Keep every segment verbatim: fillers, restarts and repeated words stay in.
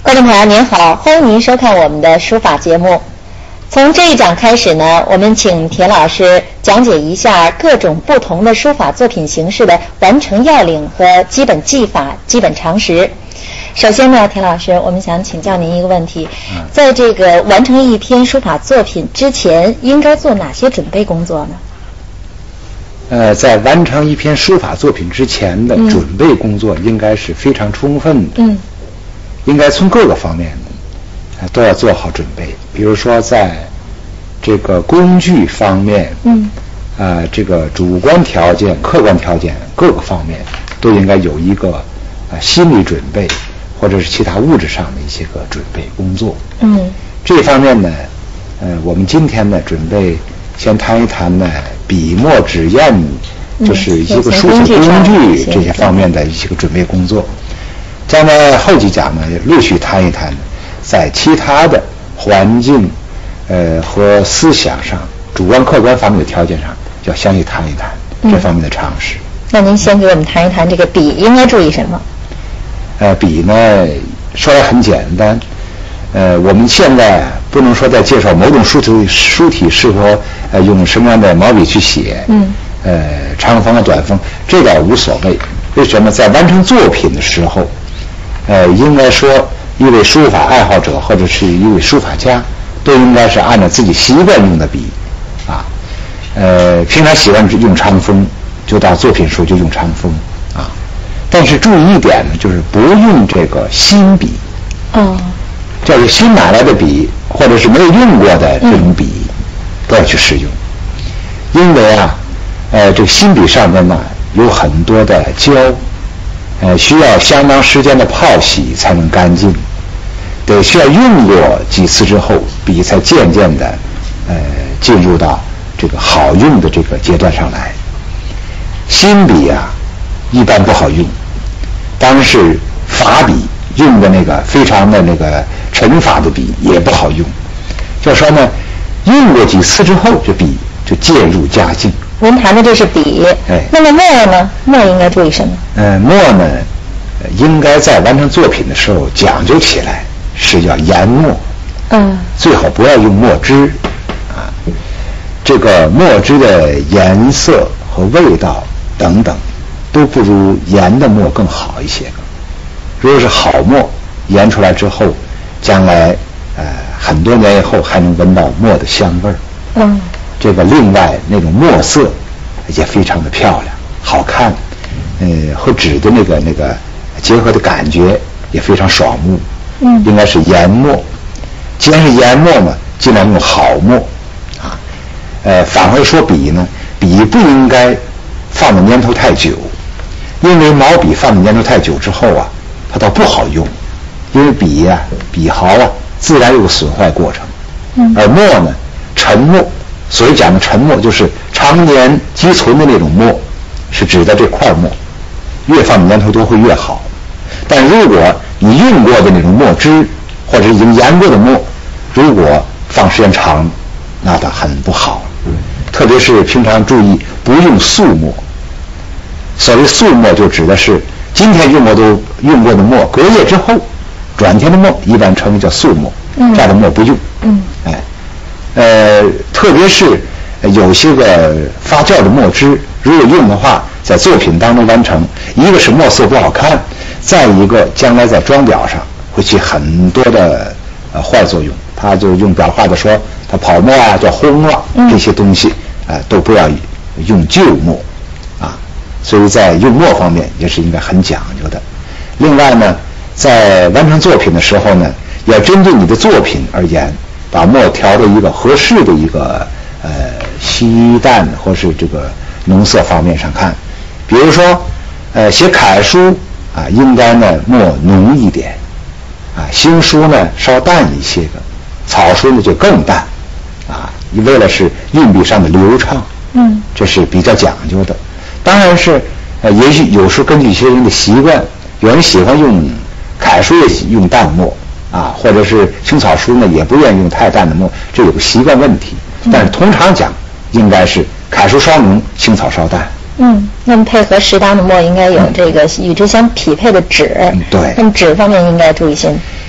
观众朋友您好，欢迎您收看我们的书法节目。从这一讲开始呢，我们请田老师讲解一下各种不同的书法作品形式的完成要领和基本技法、基本常识。首先呢，田老师，我们想请教您一个问题，在这个完成一篇书法作品之前，应该做哪些准备工作呢？ 呃，在完成一篇书法作品之前的准备工作应该是非常充分的，嗯，应该从各个方面的都要做好准备。比如说，在这个工具方面，嗯，啊、呃，这个主观条件、客观条件各个方面都应该有一个啊、呃、心理准备，或者是其他物质上的一些个准备工作。嗯，这方面呢，呃，我们今天呢准备先谈一谈呢笔墨纸砚，就是一个书写工具这些方面的一些个准备工作。将来后几讲呢，陆续谈一谈，在其他的环境，呃和思想上、主观客观方面的条件上，要详细谈一谈这方面的常识。嗯、 那您先给我们谈一谈这个笔应该注意什么？ 呃，笔呢说来很简单，呃，我们现在不能说在介绍某种书体书体适合呃用什么样的毛笔去写，嗯，呃，长锋啊、短锋，这倒无所谓。为什么在完成作品的时候？呃，应该说，一位书法爱好者或者是一位书法家，都应该是按照自己习惯用的笔，啊，呃，平常喜欢用长锋，就到作品时候就用长锋，啊，但是注意一点呢，就是不用这个新笔，哦，这个新买来的笔或者是没有用过的这种笔，嗯、不要去使用，因为啊，呃，这个新笔上面呢有很多的胶。呃，需要相当时间的泡洗才能干净，得需要用过几次之后，笔才渐渐的，呃，进入到这个好用的这个阶段上来。新笔啊，一般不好用，当然是法笔用的那个非常的那个沉法的笔也不好用。就说呢，用过几次之后，这笔就渐入佳境。 您谈的这是笔，哎，那么墨呢？墨应该注意什么？ 呃，墨呢，应该在完成作品的时候讲究起来是要研墨，嗯，最好不要用墨汁，啊，这个墨汁的颜色和味道等等，都不如研的墨更好一些。如果是好墨，研出来之后，将来呃很多年以后还能闻到墨的香味儿，嗯。这个另外那种墨色也非常的漂亮好看，呃和纸的那个那个结合的感觉也非常爽目，嗯，应该是研墨。既然是研墨嘛，尽量用好墨啊。呃反回说笔呢，笔不应该放的年头太久，因为毛笔放的年头太久之后啊，它倒不好用，因为笔呀、啊、笔毫啊自然有个损坏过程，嗯，而墨呢沉墨。所以讲的沉墨就是常年积存的那种墨，是指的这块墨，越放的年头多会越好。但如果你用过的那种墨汁或者已经研过的墨，如果放时间长，那它很不好。特别是平常注意不用素墨。所谓素墨就指的是今天用过都用过的墨，隔夜之后转天的墨一般称为叫素墨，这样的墨不用。嗯，哎。呃，特别是有些个发酵的墨汁，如果用的话，在作品当中完成，一个是墨色不好看，再一个将来在装裱上会起很多的呃坏作用。它就用裱画的说，它跑墨啊，叫烘了，这些东西啊、呃、都不要用旧墨啊。所以在用墨方面也是应该很讲究的。另外呢，在完成作品的时候呢，要针对你的作品而言。把墨调的一个合适的一个呃稀淡或是这个浓色方面上看，比如说呃写楷书啊，应该呢墨浓一点，啊行书呢稍淡一些个，草书呢就更淡，啊你为了是运笔上的流畅，嗯，这是比较讲究的。当然是呃也许有时候根据一些人的习惯，有人喜欢用楷书也用淡墨。啊，或者是青草书呢，也不愿意用太淡的墨，这有个习惯问题。但是通常讲，应该是楷书稍浓，青草稍淡。 嗯，那么配合适当的墨，应该有这个与之相匹配的纸。 嗯、对。 那么纸方面应该注意些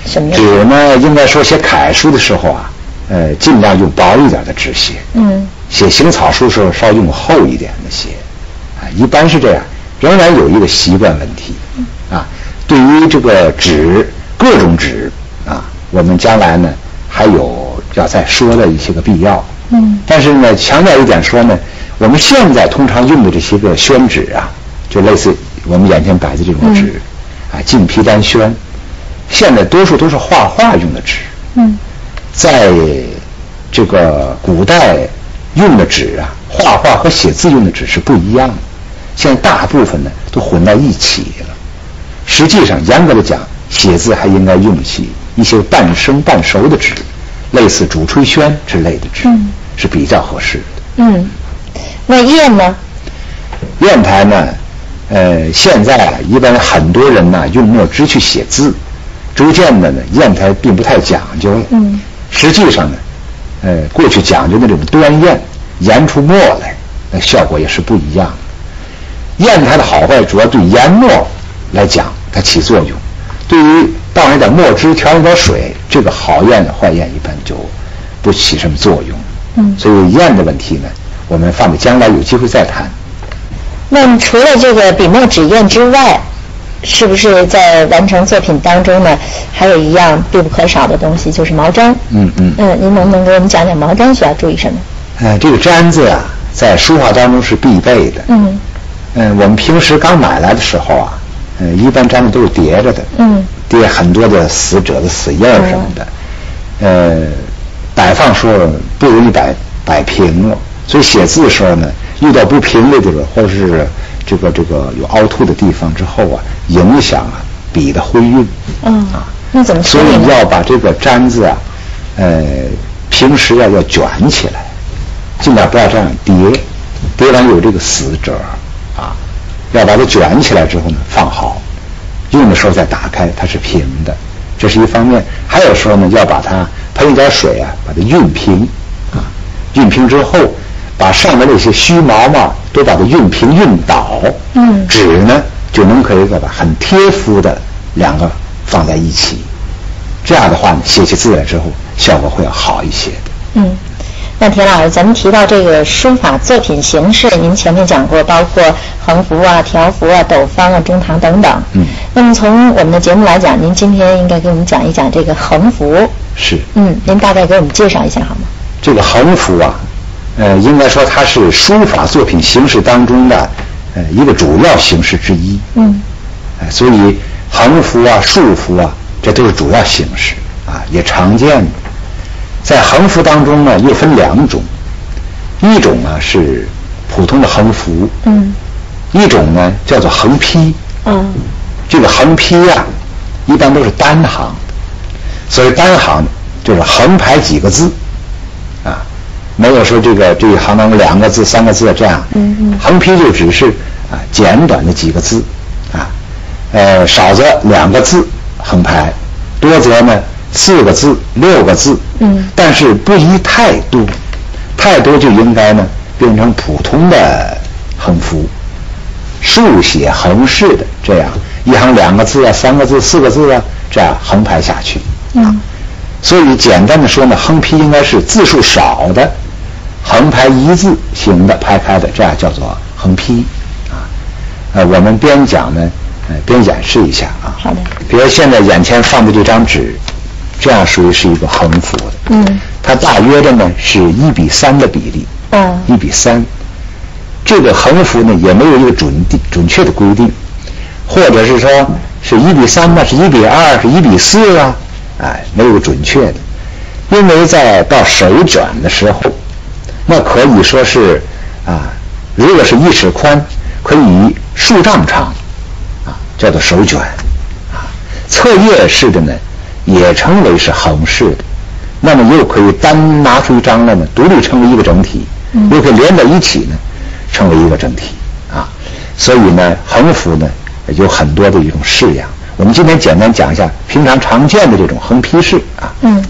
什么纸呢？应该说写楷书的时候啊，呃，尽量用薄一点的纸写。嗯。写行草书的时候稍用厚一点的写，啊，一般是这样。仍然有一个习惯问题，啊，对于这个纸，各种纸啊，我们将来呢还有要再说的一些个必要。嗯。但是呢，强调一点说呢，我们现在通常用的这些个宣纸啊，就类似我们眼前摆的这种纸，嗯、啊，净皮丹宣，现在多数都是画画用的纸。嗯。在这个古代用的纸啊，画画和写字用的纸是不一样的。现在大部分呢都混在一起了。实际上，严格的讲，写字还应该用起一些半生半熟的纸，类似主吹宣之类的纸，嗯、是比较合适的。嗯， 那砚呢？ 砚台呢？呃，现在啊，一般很多人呢用墨汁去写字，逐渐的呢，砚台并不太讲究了。嗯，实际上呢，呃，过去讲究的这种端砚，研出墨来，那效果也是不一样的。砚台的好坏主要对研墨来讲它起作用，对于倒上一点墨汁调一点水，这个好砚的坏砚一般就不起什么作用。嗯，所以砚的问题呢，我们放在将来有机会再谈。 那除了这个笔墨纸砚之外，是不是在完成作品当中呢，还有一样必不可少的东西，就是毛毡？嗯嗯嗯，您能不能给我们讲讲毛毡需要注意什么？ 呃，这个毡字啊，在书画当中是必备的。嗯。嗯，我们平时刚买来的时候啊，嗯，一般毡子都是叠着的，嗯，叠很多的死褶的死印什么的，嗯、呃，摆放时候不容易摆摆平了，所以写字的时候呢，遇到不平的地方或者是这个这个有凹凸的地方之后啊，影响啊笔的挥韵。嗯啊， 那怎么所以要把这个毡子啊，呃，平时啊要卷起来，尽量不要这样叠，叠完有这个死褶。啊，要把它卷起来之后呢，放好，用的时候再打开，它是平的，这是一方面。还有时候呢，要把它喷一点水啊，把它熨平，啊，熨平之后，把上面那些虚毛嘛，都把它熨平熨倒，嗯，纸呢就能可以把很贴肤的两个放在一起，这样的话呢，写起字来之后，效果会要好一些的。嗯。 那田老师，咱们提到这个书法作品形式，您前面讲过，包括横幅啊、条幅啊、斗方啊、中堂等等。嗯。那么从我们的节目来讲，您今天应该给我们讲一讲这个横幅。 是。 嗯，您大概给我们介绍一下好吗？ 这个横幅啊，呃，应该说它是书法作品形式当中的呃一个主要形式之一。嗯。呃，所以横幅啊、竖幅啊，这都是主要形式啊，也常见的。在横幅当中呢，又分两种，一种呢是普通的横幅，嗯，一种呢叫做横批，嗯，这个横批啊，一般都是单行的，所以单行就是横排几个字，啊，没有说这个这一行当中两个字、三个字这样，嗯嗯，横批就只是啊简短的几个字，啊，呃少则两个字横排，多则呢四个字、六个字，嗯，但是不宜太多，太多就应该呢变成普通的横幅，竖写横式的这样一行两个字啊、三个字、四个字啊，这样横排下去。嗯，所以简单的说呢，横批应该是字数少的，横排一字形的排开的，这样叫做横批。啊，呃，我们边讲呢，呃，边演示一下啊。 好的。 比如现在眼前放的这张纸。这样属于是一个横幅的，嗯，它大约的呢是一比三的比例，嗯，一比三。这个横幅呢也没有一个准定准确的规定，或者是说是一比三呢，是一比二，是一比四啊，哎，没有准确的。因为在到手卷的时候，那可以说是啊，如果是一尺宽，可以数丈长，啊，叫做手卷，啊，侧页式的呢。也称为是横式的，那么又可以单拿出一张来呢，独立成为一个整体，又可以连在一起呢，成为一个整体啊。所以呢，横幅呢有很多的一种式样。我们今天简单讲一下平常常见的这种横批式啊。嗯。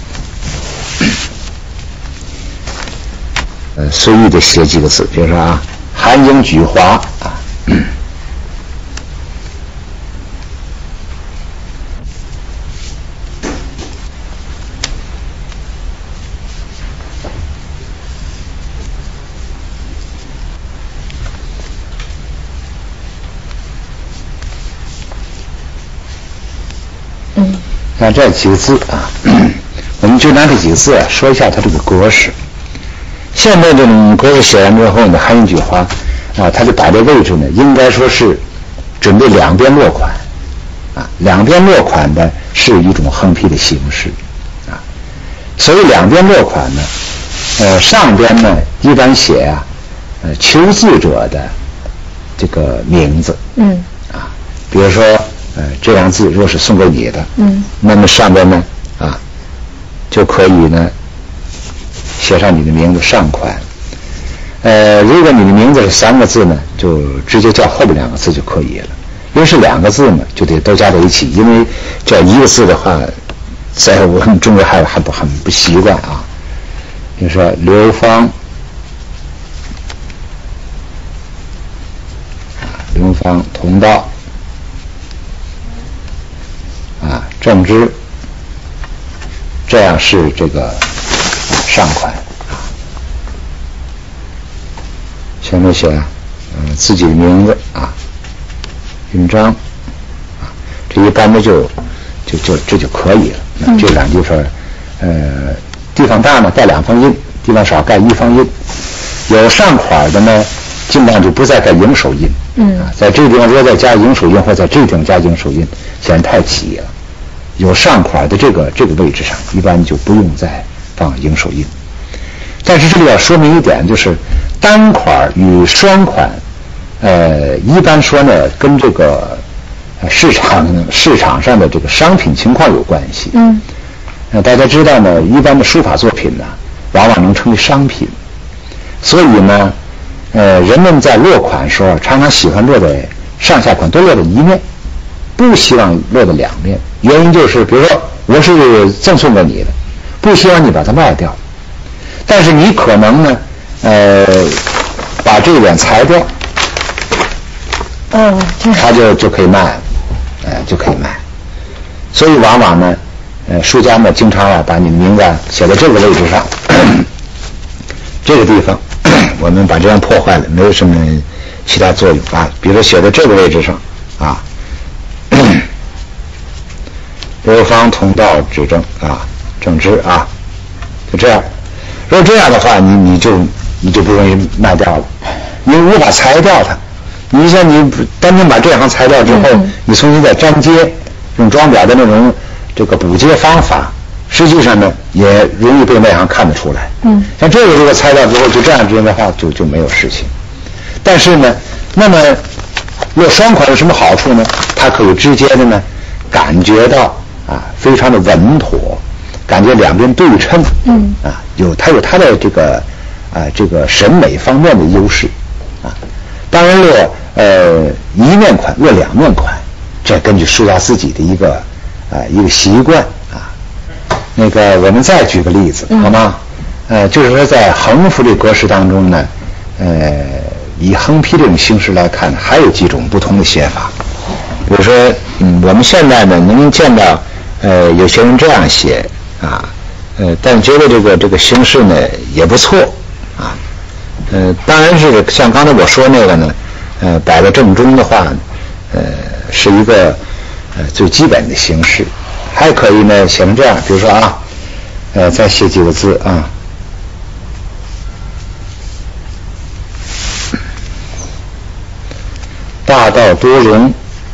呃，随意的写几个字，比如说啊，寒英举华啊。嗯像这几个字啊，我们就拿这几个字啊说一下它这个格式。现在这种格式写完之后呢，还有一句话啊，它的摆的位置呢，应该说是准备两边落款啊，两边落款的是一种横批的形式啊。所谓两边落款呢，呃，上边呢一般写啊，呃，求字者的这个名字，嗯，啊，比如说呃这样字若是送给你的，嗯，那么上边呢啊就可以呢写上你的名字上款。呃，如果你的名字是三个字呢，就直接叫后面两个字就可以了。因为是两个字呢，就得都加在一起。因为这一个字的话，在我们中国还还不很不习惯啊。比如说刘芳，刘芳同道，啊，郑芝，这样是这个、啊、上款。前面写啊，嗯、呃，自己的名字啊，印章啊，这一般的就就就这就可以了。嗯、这两地方，呃，地方大呢带两方印，地方少盖一方印。有上款的呢，尽量就不再盖迎手印。嗯。啊，在这个地方如果再加迎手印，或者在这个地方加迎手印，显得太齐了。有上款的这个这个位置上，一般就不用再放迎手印。但是这里要说明一点，就是单款与双款，呃，一般说呢，跟这个市场市场上的这个商品情况有关系。嗯。呃，大家知道呢，一般的书法作品呢，往往能称为商品，所以呢，呃，人们在落款的时候，常常喜欢落在上下款都落在一面，不希望落在两面。原因就是，比如说我是赠送给你的，不希望你把它卖掉。但是你可能呢，呃，把这一点裁掉，哦，它就就可以卖了，呃，就可以卖。所以往往呢，呃，书家呢经常啊把你的名字写在这个位置上，这个地方我们把这样破坏了，没有什么其他作用啊。比如说写在这个位置上啊，刘芳同道指正啊，正直啊，就这样。如果这样的话，你你就你就不容易卖掉了，你无法裁掉它。你像你单纯把这行裁掉之后，嗯、你重新再粘接，用装裱的那种这个补接方法，实际上呢也容易被外行看得出来。嗯，像这个如果裁掉之后就这样子的话，就就没有事情。但是呢，那么落双款有什么好处呢？它可以直接的呢感觉到啊非常的稳妥。感觉两边对称，嗯，啊，有它有它的这个啊这个审美方面的优势，啊，当然落呃一面款落两面款，这根据书家自己的一个啊一个习惯啊。那个我们再举个例子，好吗？呃，就是说在横幅这格式当中呢，呃，以横批这种形式来看，还有几种不同的写法。比如说，嗯，我们现在呢能见到呃有些人这样写。啊，呃，但觉得这个这个形式呢也不错，啊，呃，当然是像刚才我说那个呢，呃，摆在正中的话，呃，是一个呃最基本的形式，还可以呢写成这样，比如说啊，呃，再写几个字啊，大道多容。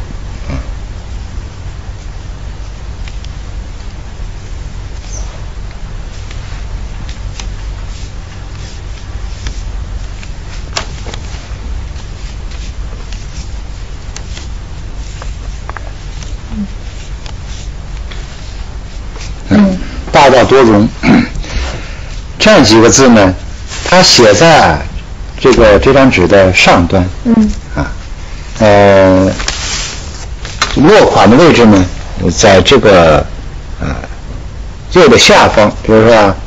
大道多容，这样几个字呢，它写在这个这张纸的上端，嗯，啊，呃，落款的位置呢，在这个啊右的下方，比如说啊，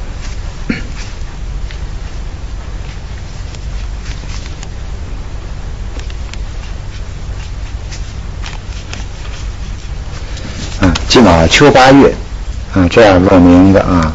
啊，今马秋八月。啊，这样落名的啊，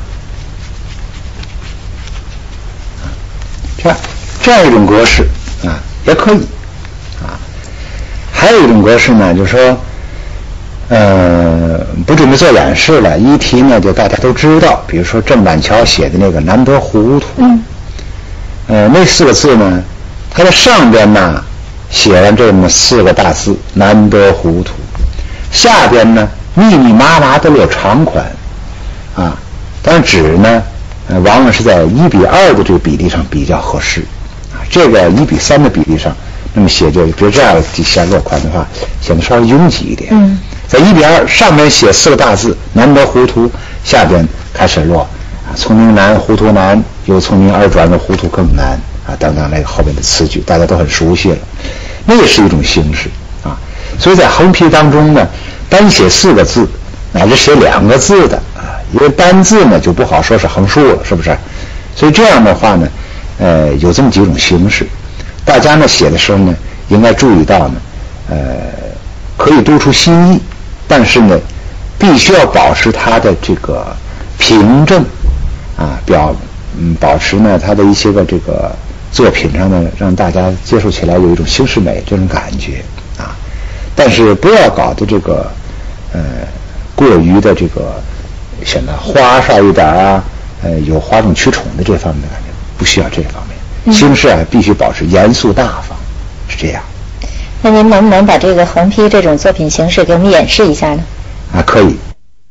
这样这样一种格式啊也可以啊。还有一种格式呢，就是说， 呃，不准备做演示了，一提呢就大家都知道，比如说郑板桥写的那个难得糊涂，嗯，呃，那四个字呢，它的上边呢写完这么四个大字难得糊涂，下边呢密密麻麻都有长款，啊，当然纸呢，呃，往往是在一比二的这个比例上比较合适，啊，这个一比三的比例上，那么写就比如这样底下落款的话，显得稍微拥挤一点，嗯。在一比二上面写四个大字难得糊涂，下边开始落啊，聪明难糊涂难，由聪明而转的糊涂更难啊，等等那个后面的词句大家都很熟悉了，那也是一种形式啊。所以在横批当中呢，单写四个字乃至写两个字的啊，因为单字呢就不好说是横竖了，是不是？所以这样的话呢，呃，有这么几种形式，大家呢写的时候呢，应该注意到呢，呃，可以督出心意。但是呢，必须要保持它的这个平正啊，表嗯保持呢它的一些个这个作品上呢，让大家接受起来有一种形式美这种感觉啊。但是不要搞的这个呃过于的这个显得花哨一点啊，呃有哗众取宠的这方面的感觉，不需要这方面。形式啊必须保持严肃大方，是这样。 那您能不能把这个横批这种作品形式给我们演示一下呢？ 啊，可以。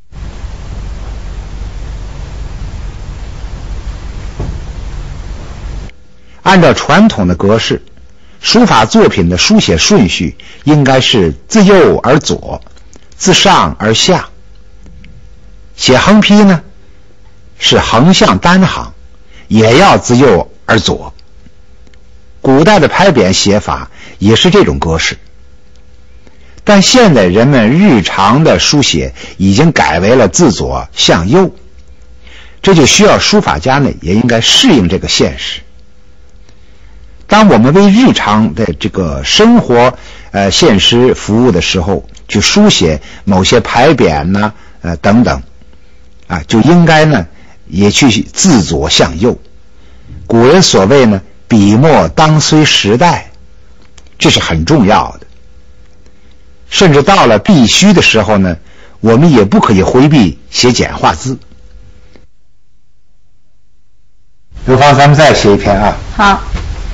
按照传统的格式，书法作品的书写顺序应该是自右而左，自上而下。写横批呢，是横向单行，也要自右而左。古代的牌匾写法也是这种格式，但现在人们日常的书写已经改为了自左向右，这就需要书法家呢也应该适应这个现实。当我们为日常的这个生活呃现实服务的时候，去书写某些牌匾呢呃等等啊，就应该呢也去自左向右。古人所谓呢笔墨当随时代，这是很重要的。甚至到了必须的时候呢，我们也不可以回避写简化字。刘芳，咱们再写一篇啊。 好。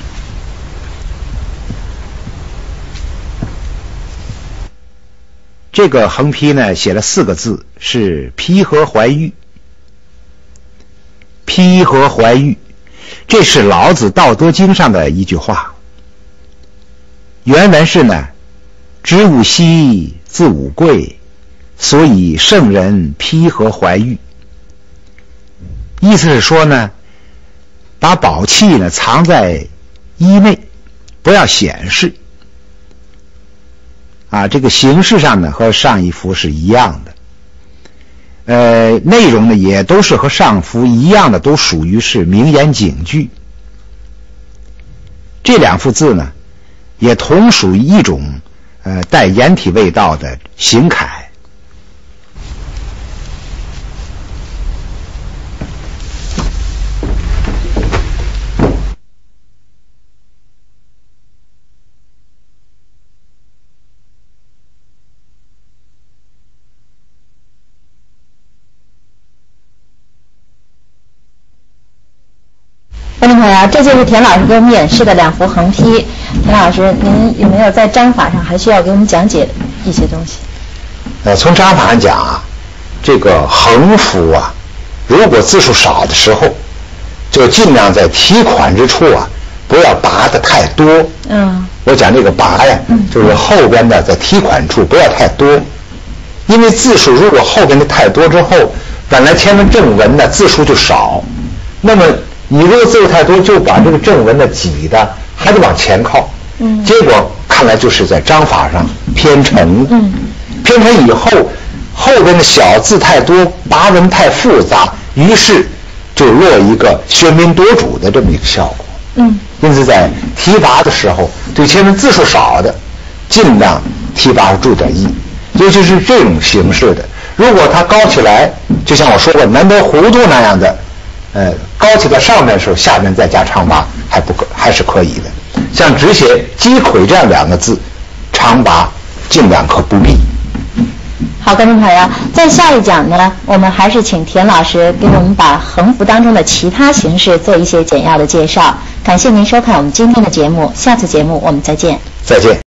这个横批呢，写了四个字，是披和怀玉。披和怀玉，这是老子《道德经》上的一句话。原文是呢，知吾希，自吾贵，所以圣人披和怀玉。意思是说呢，把宝器呢藏在衣内，不要显示。啊，这个形式上呢和上一幅是一样的，呃，内容呢也都是和上幅一样的，都属于是名言警句。这两幅字呢，也同属于一种呃带颜体味道的行楷。 观众朋友，这就是田老师给我们演示的两幅横批。田老师，您有没有在章法上还需要给我们讲解一些东西？ 呃，从章法上讲啊，这个横幅啊，如果字数少的时候，就尽量在题款之处啊，不要拔得太多。嗯。我讲这个拔呀，就是后边的在题款处不要太多，因为字数如果后边的太多之后，本来前面正文的字数就少，那么你如果字数太多，就把这个正文的挤的还得往前靠，嗯，结果看来就是在章法上偏沉，嗯，偏沉以后，后边的小字太多，拔文太复杂，于是就落一个喧宾夺主的这么一个效果，嗯，因此在提拔的时候，对前面字数少的，尽量提拔注点意，尤其是这种形式的，如果它高起来，就像我说过难得糊涂那样的。呃，高起在上面的时候，下面再加长拔还不可，还是可以的。像只写击溃这样两个字，长拔尽量可不必。 好，观众朋友，在下一讲呢，我们还是请田老师给我们把横幅当中的其他形式做一些简要的介绍。感谢您收看我们今天的节目，下次节目我们再见。 再见。